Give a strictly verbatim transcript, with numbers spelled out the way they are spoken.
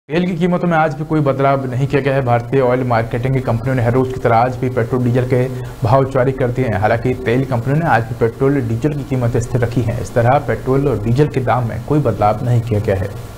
तेल की कीमतों में आज भी कोई बदलाव नहीं किया गया है। भारतीय ऑयल मार्केटिंग की कंपनियों ने हर रोज की तरह आज भी पेट्रोल डीजल के भाव जारी कर दिए हैं। हालांकि तेल कंपनियों ने आज भी पेट्रोल डीजल की कीमतें स्थिर रखी हैं। इस तरह पेट्रोल और डीजल के दाम में कोई बदलाव नहीं किया गया है।